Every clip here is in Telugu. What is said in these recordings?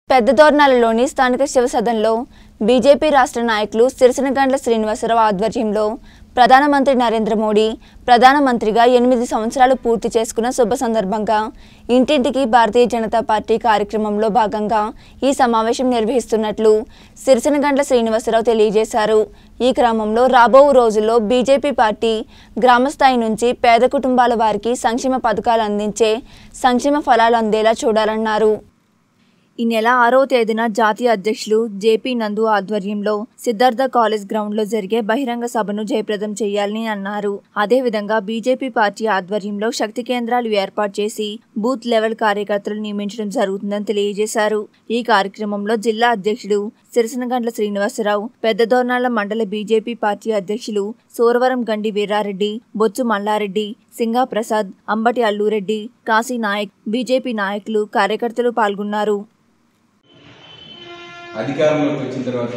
పెద్దదోర్నాలలోని స్థానిక శివసదన్లో బీజేపీ రాష్ట్ర నాయకులు సిరిసినగండ్ల శ్రీనివాసరావు ఆధ్వర్యంలో ప్రధానమంత్రి నరేంద్ర మోడీ ప్రధానమంత్రిగా 8 సంవత్సరాలు పూర్తి చేసుకున్న శుభ సందర్భంగా ఇంటింటికి భారతీయ జనతా పార్టీ కార్యక్రమంలో భాగంగా ఈ సమావేశం నిర్వహిస్తున్నట్లు సిరిసినగండ్ల శ్రీనివాసరావు తెలియజేశారు। ఈ క్రమంలో రాబో రోజుల్లో బీజేపీ పార్టీ గ్రామస్థాయి నుంచి పేద కుటుంబాల వారికి సంక్షేమ పథకాలు అందించే సంక్షేమ ఫలాలు అందేలా చూడాలన్నారు। ఈ నెల 6వ తేదీన జాతీయ అధ్యక్షులు జేపీ నందు ఆధ్వర్యంలో సిద్ధార్థ కాలేజ్ గ్రౌండ్లో జరిగే బహిరంగ సభను జయప్రదం చేయాలని అన్నారు। అదేవిధంగా బీజేపీ పార్టీ ఆధ్వర్యంలో శక్తి కేంద్రాలు ఏర్పాటు చేసి బూత్ లెవెల్ కార్యకర్తలు నియమించడం జరుగుతుందని తెలియజేశారు। ఈ కార్యక్రమంలో జిల్లా అధ్యక్షుడు సిరిసినగండ్ల శ్రీనివాసరావు, పెద్దదోర్నాల మండల బీజేపీ పార్టీ అధ్యక్షులు సూరవరం గండి వీరారెడ్డి, బొచ్చు మల్లారెడ్డి, సింగా ప్రసాద్, అంబటి అల్లూరెడ్డి, కాశీ నాయక్, బీజేపీ నాయకులు కార్యకర్తలు పాల్గొన్నారు। అధికారంలోకి వచ్చిన తర్వాత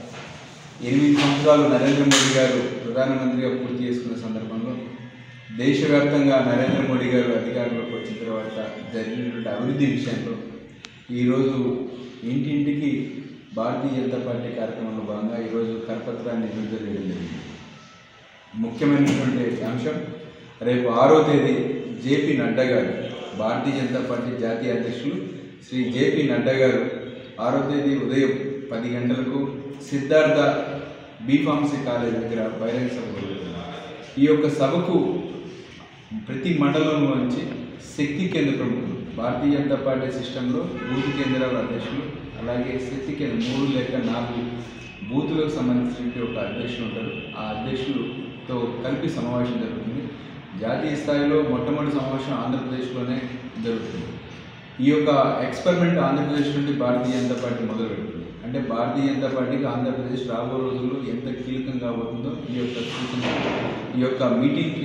8 సంవత్సరాలు నరేంద్ర మోడీ గారు ప్రధానమంత్రిగా పూర్తి చేసుకున్న సందర్భంలో దేశవ్యాప్తంగా నరేంద్ర మోడీ గారు అధికారంలోకి వచ్చిన తర్వాత జరిగినటువంటి అభివృద్ధి విషయంలో ఈరోజు ఇంటింటికి భారతీయ జనతా పార్టీ కార్యక్రమంలో భాగంగా ఈరోజు కరపత్రాన్ని విడుదల చేయడం జరిగింది। ముఖ్యమైనటువంటి అంశం రేపు 6వ తేదీ జేపీ నడ్డా గారు, భారతీయ జనతా పార్టీ జాతీయ అధ్యక్షులు శ్రీ జేపీ నడ్డా గారు 6వ తేదీ ఉదయం 10 గంటలకు సిద్ధార్థ బీఫార్మసీ కాలేజ్ దగ్గర బహిరంగ సభ జరుగుతుంది। ఈ యొక్క సభకు ప్రతి మండలం నుంచి శక్తి కేంద్ర ప్రముఖులు, భారతీయ జనతా పార్టీ సిస్టంలో బూత్ కేంద్రాల అధ్యక్షులు, అలాగే శక్తి కేంద్రం 3 లేక 4 బూతులకు సంబంధించిన ఒక అధ్యక్షులు ఉంటారు। ఆ అధ్యక్షులతో కలిపి సమావేశం జరుగుతుంది। జాతీయ స్థాయిలో మొట్టమొదటి సమావేశం ఆంధ్రప్రదేశ్లోనే జరుగుతుంది। ఈ యొక్క ఎక్స్పెరిమెంట్ ఆంధ్రప్రదేశ్ నుండి భారతీయ జనతా పార్టీ మొదలుపెడుతుంది। అంటే భారతీయ జనతా పార్టీకి ఆంధ్రప్రదేశ్ రాబో రోజుల్లో ఎంత కీలకం కాబోతుందో ఈ యొక్క సూచన, ఈ యొక్క మీటింగ్కి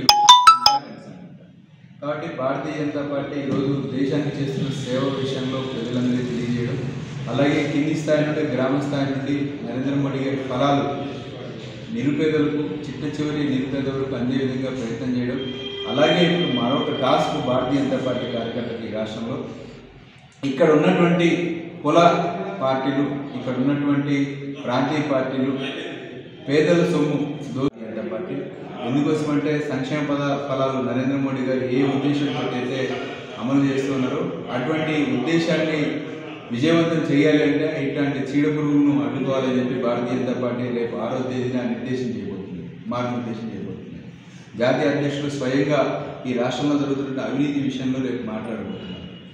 కాబట్టి భారతీయ జనతా పార్టీ ఈరోజు దేశానికి చేస్తున్న సేవ విషయంలో ప్రజలందరికీ తెలియజేయడం, అలాగే కింది స్థాయి నుండి గ్రామ స్థాయి నుండి నరేంద్ర మోడీ గారి ఫలాలు నిరుపేదలకు, చిట్ట చివరి నిరుపేద వరకు అందే విధంగా ప్రయత్నం చేయడం, అలాగే ఇప్పుడు మరొక టాస్క్ భారతీయ జనతా పార్టీ కార్యకర్తలకి రాష్ట్రంలో ఇక్కడ ఉన్నటువంటి కుల పార్టీలు, ఇక్కడ ఉన్నటువంటి ప్రాంతీయ పార్టీలు పేదల సొమ్ము దోచుకునే పార్టీ ఎందుకోసమంటే సంక్షేమ ఫలాలు నరేంద్ర మోడీ గారు ఏ ఉద్దేశంతో అయితే అమలు చేస్తున్నారో అటువంటి ఉద్దేశాన్ని విజయవంతం చేయాలి అంటే ఇట్లాంటి చీడపురుగును అడ్డుకోవాలని చెప్పి భారతీయ జనతా పార్టీ రేపు 6వ తేదీన మార్గనిర్దేశం చేయబోతుంది। జాతీయ అధ్యక్షులు స్వయంగా ఈ రాష్ట్రంలో జరుగుతున్న అవినీతి విషయంలో రేపు మాట్లాడబోతున్నారు।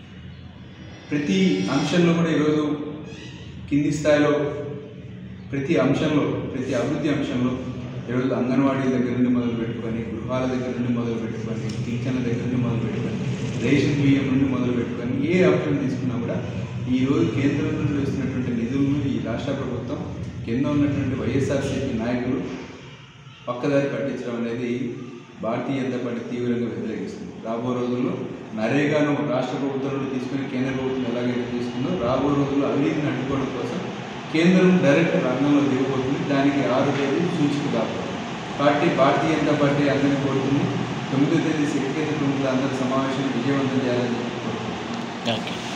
ప్రతి అంశంలో కూడా ఈరోజు కింది స్థాయిలో ప్రతి అంశంలో, ప్రతి అభివృద్ధి అంశంలో ఈరోజు అంగన్వాడీల దగ్గర నుండి మొదలు పెట్టుకొని, గృహాల దగ్గర నుండి మొదలు పెట్టుకొని, పింఛన్ల దగ్గర నుండి మొదలు పెట్టుకొని, రేషన్ బియ్యం నుండి మొదలు పెట్టుకొని ఏ అంశం తీసుకున్నా కూడా ఈరోజు కేంద్రం నుండి వస్తున్నటువంటి నిధులను ఈ రాష్ట్ర ప్రభుత్వం కింద ఉన్నటువంటి వైఎస్ఆర్సీపీ నాయకులు పక్కదారి పట్టించడం అనేది భారతీయ జనతా పార్టీ తీవ్రంగా వ్యతిరేకిస్తుంది। రాబో రోజుల్లో నరేగాను రాష్ట్ర ప్రభుత్వం నుండి తీసుకుని కేంద్ర ప్రభుత్వం ఎలాగైతే తీసుకుందో రాబో రోజుల్లో అవినీతిని అడ్డుకోవడం కోసం కేంద్రం డైరెక్ట్ రంగంలో దిగబోతుంది। దానికి 6వ తేదీ సూచిక కాబోతుంది। కాబట్టి భారతీయ జనతా పార్టీ అందరినీ కోరుతుంది 9వ తేదీ శక్తి కేంద్ర ప్రముఖులు అందరి సమావేశాన్ని విజయవంతం చేయాలని కోరుతుంది।